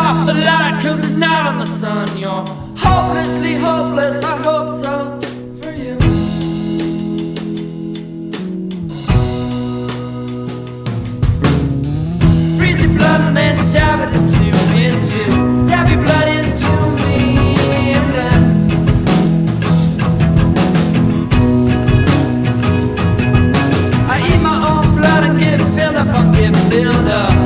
off the light, cause it's not on the sun. You're hopelessly hopeless, I hope so for you. Freeze your blood and then stab it stab your blood into me, and then I eat my own blood and get filled up on getting filled up.